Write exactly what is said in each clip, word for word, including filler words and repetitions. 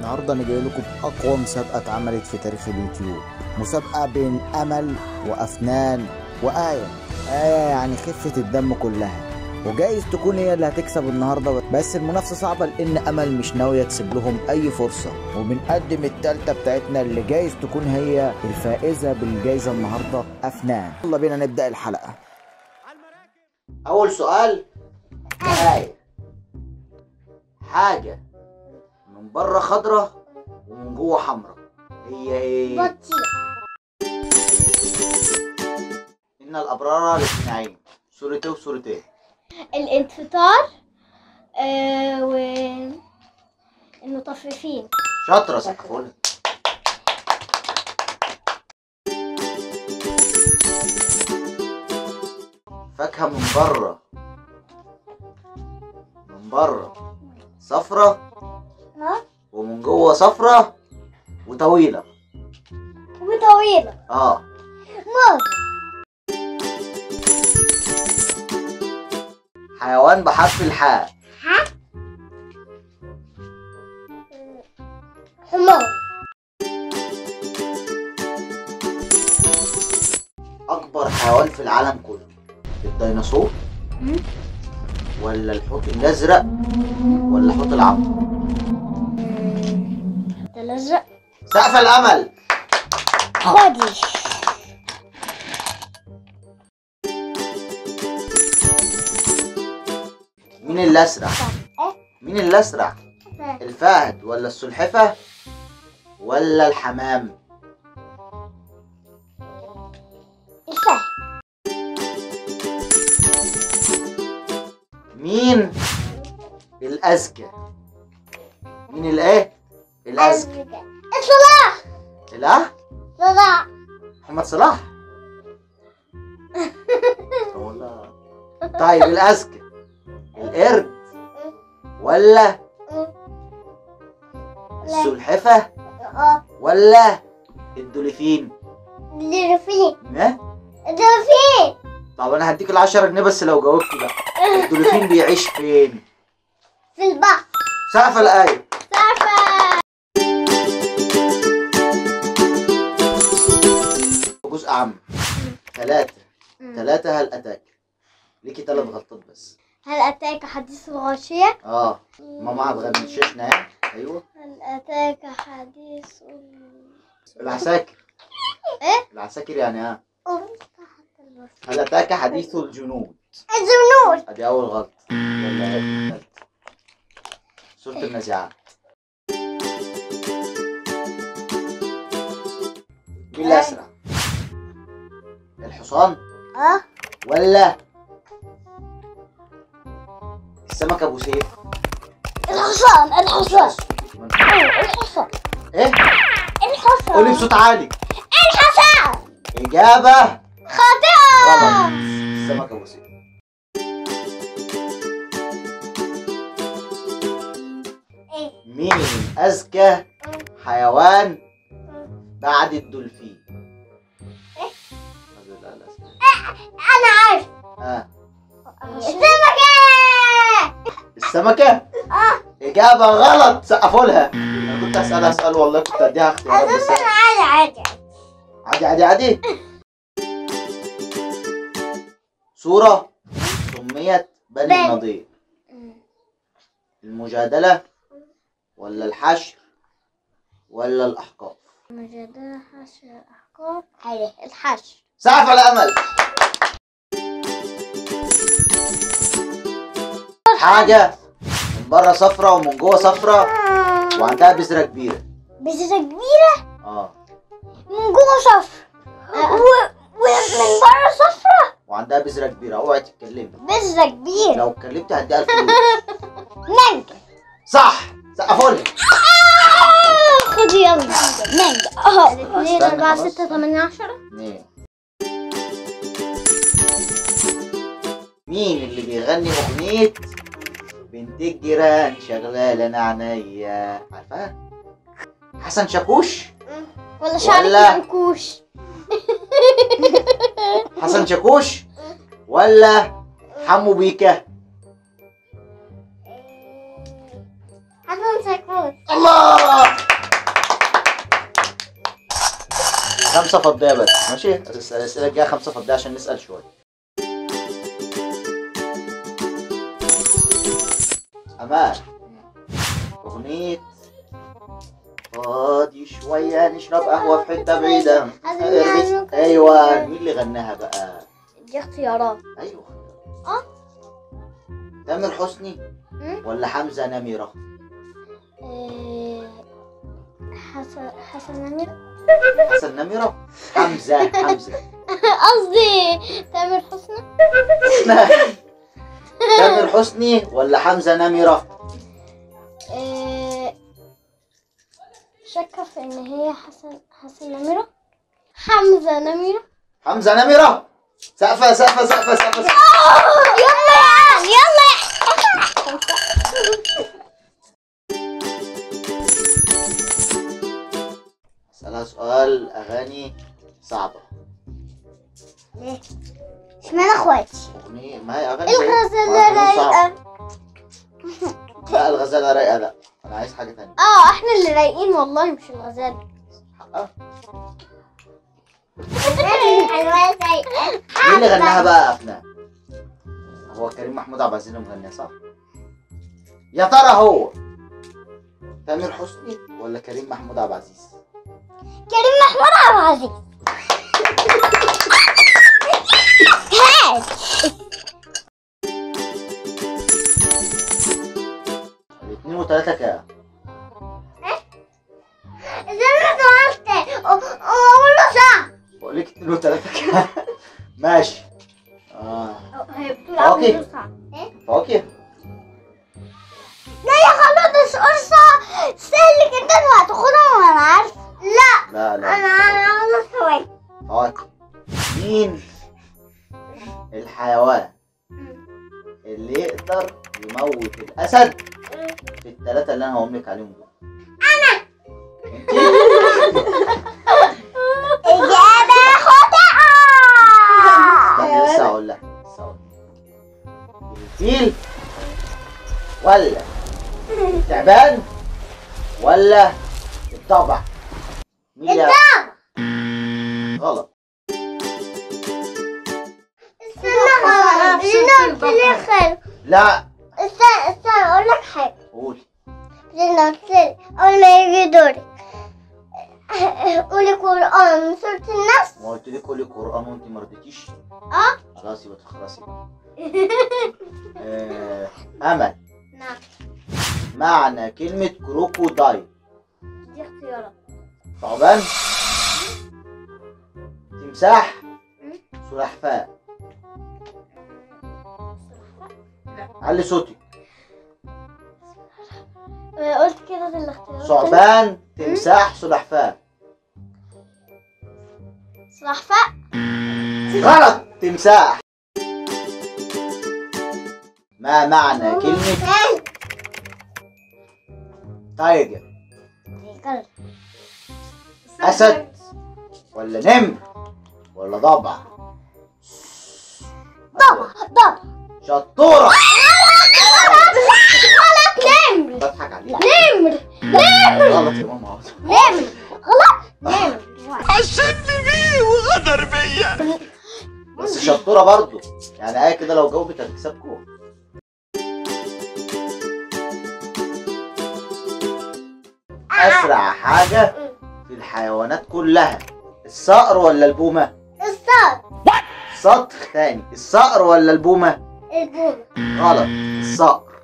النهارده انا جاي لكم باقوى مسابقه اتعملت في تاريخ اليوتيوب، مسابقه بين امل وافنان وايه. ايه يعني خفه الدم كلها، وجايز تكون هي اللي هتكسب النهارده، بس المنافسه صعبه لان امل مش ناويه تسيب لهم اي فرصه. وبنقدم التالتة بتاعتنا اللي جايز تكون هي الفائزه بالجايزه النهارده، افنان. يلا بينا نبدا الحلقه. اول سؤال، ايه حاجه من بره خضرة ومن جوه حمرا، هي ايه؟ بطيخ. ان الابرار لفي نعيم، سورة ايه وسورة ايه؟ الانفطار آه و المطففين. شاطرة، سقفولها. فاكهة من بره من بره صفرة ها ومن جوه صفرة وطويلة. وطويلة. اه موز. حيوان بحرف الحاء. ها حمار. اكبر حيوان في العالم كله، الديناصور ولا الحوت الازرق ولا حوت العمر؟ الحوت الازرق. سقف الامل. خدي. مين اللي اسرع؟ مين اللي اسرع؟ الفهد ولا السلحفة ولا الحمام؟ الفهد. مين الأذكى؟ مين الايه؟ الأذكى. صلاح. الايه؟ صلاح. محمد صلاح. والله. طيب الأذكى القرد ولا السلحفة ولا الدولفين؟ الدولفين. ايه؟ الدولفين. طب انا هديك العشرة جنيه بس لو جاوبت بقى. الدولفين بيعيش فين؟ في البحر. سقف الآية. سقف. جزء عام. ثلاثة ثلاثة هل أتاك؟ ليكي ثلاث غلطات بس. هل أتاك حديث الغاشية؟ اه ماما هتغنششنا يعني. ايوه. هل أتاك حديث العساكر. ايه؟ العساكر يعني اه. هل أتاك حديث الجنود؟ الجنود. ادي أول غلطة. ولا ايه الثالثة؟ سورة النازعات. مين اللي أسرع؟ الحصان اه ولا السمك أبو سيف؟ الحصان. الحصان. الحصان. ايه؟ الحصان. قولي بصوت عالي. الحصان. إجابة خاطئة. غلط. السمك أبو سيف. ايه؟ مين أذكى حيوان بعد الدولفين؟ ايه؟ لا لا لا. أنا عارف. اه السمكة. السمكة؟ اه إجابة غلط. سقفوا لها. أنا كنت هسألها سؤال والله، كنت أديها اختيارات بس. أنا عادي عادي عادي عادي عادي. سورة سميت بني بني. النضير، المجادلة ولا الحشر ولا الأحقاف؟ مجادلة، حشر، الأحقاف. عليه الحشر. سقف على أمل. حاجة من بره صفرة ومن جوه صفرة وعندها بذرة كبيرة. بذرة كبيرة اه من جوه صفر و... ومن بره صفرة وعندها بذرة كبيرة. اوعي تتكلمي. بذرة كبيرة. لو اتكلمتي هديها الفلوس. مانجا. صح. سقفوا لها. خدي يلا مانجا اهو. اثنين استنى أربعة خلاص. ستة تمانية عشرة. مين مين اللي بيغني أغنية بنت الجيران شغالة أنا عينيا؟ عارفاها؟ حسن شاكوش ولا شعرك ولا- منكوش؟ حسن شاكوش ولا حمو بيكا؟ حسن شاكوش. الله. خمسة فضية بس، ماشي؟ الأسئلة الجاية خمسة فضية عشان نسأل شوية. أمال أغنية فاضي شوية نشرب قهوة في حتة بعيدة. أيوة، مين اللي غناها بقى؟ دي اختيارات. أيوة. اه تامر حسني ولا حمزة نمرة؟ إيه، حسن حسن نمرة. حسن نمرة؟ حمزة حمزة قصدي تامر حسني. تامر حسني ولا حمزة نمرة؟ إيه، شاكة في ان هي حسن حسن نمرة. حمزة نمرة. حمزة نمرة. سقفة سقفة سقفة سقفة. يلا يا عم يلا يا اسألها سؤال أغاني صعبة. ليه؟ اشمعنى اخواتي؟ أغنية ما هي أغاني الغزالة رايقة. لا الغزالة رايقة لا، أنا عايز حاجة تانية. اه احنا اللي رايقين والله مش الغزالة. حقها. مين مين اللي غناها بقى أفنان؟ هو كريم محمود عبد العزيز اللي مغنيها صح؟ يا ترى هو تامر حسني ولا كريم محمود عبد العزيز؟ كريم محمود عبد العزيز. هات الاثنين وثلاثة كام؟ إذا أنا سألت أقول له صح. بقول لك اثنين وثلاثة كام؟ ماشي. اه هي بتقول فواكه. أقول له صح. فواكه. لا يا خالد ده سؤال صعب سهل جدا وهتاخدها وأنا عارفة. لا لا لا أنا أنا أقول ثواني. فواكه. مين الحيوان اللي يقدر يموت الأسد في الثلاثة اللي أنا هقوم لك عليهم دول؟ أنا. انت؟ إجابة خاطئة. استنى لسه هقول لك لسه هقول لك. الفيل ولا التعبان ولا الضبع؟ مين اللي الضبع. غلط. استنى غلط. لأنه قلت لي خير. لا استنى استنى أقول لك حاجة. قولي. لأنه قلت لي أول ما يجي دورك قولي قرآن من سورة الناس. ما قلت لك قولي قرآن وانت ما رضيتيش؟ اه خلاص يبقى تخلصي. آه، أمل. نعم. معنى كلمة كروكودايل؟ دي اختيارات. ثعبان، تمساح، سلحفاة. علي صوتك. قلت كده في الاختيارات. ثعبان، تمساح، سلحفاة. سلحفاة. غلط. تمساح. ما معنى كلمة تايجر؟ أسد ولا نمر ولا ضبع؟ ضبع ضبع. شطورة. غلط. نمر. بضحك عليك. نمر نمر. غلط يا ماما. نمر غلط. نمر. حسبني بيه وغدر بيا. بس شطورة برضو، يعني آية كده لو جاوبت هتكسبكوا. أسرع حاجة في الحيوانات كلها، الصقر ولا البومة؟ الصقر. سطر تاني، الصقر ولا البومة؟ البومة. غلط. الصقر.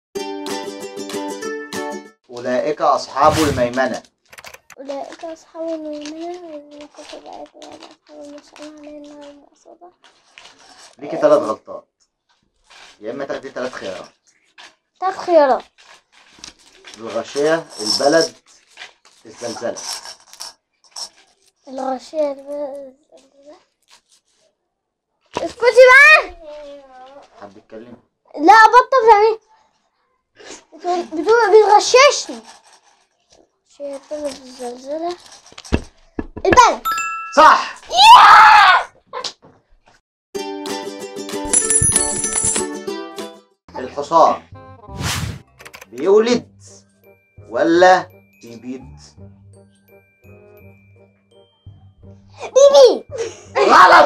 أولئك أصحاب الميمنة. أولئك أصحاب الميمنة الذين كفروا بآيات الله أصحاب المشأمة عليها المؤصدة. ليكي ثلاث غلطات، يا إما تاخدي ثلاث خيارات. تلات خيارات. الغاشية، البلد، الزلزلة. الغاشية البلد. اسكتي بقى. حد يتكلم؟ لا بطل تعمل. بتقول بتقول بتغششني. الغاشية البلد الزلزلة. البلد. صح. الحصان بيولد ولا بيبيض؟ بيبي. غلط.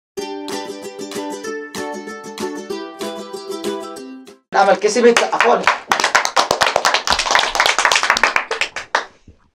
امل كسبت، سقفوا لها.